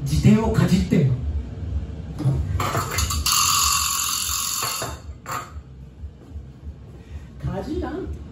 辞典をかじってんの。かじらん。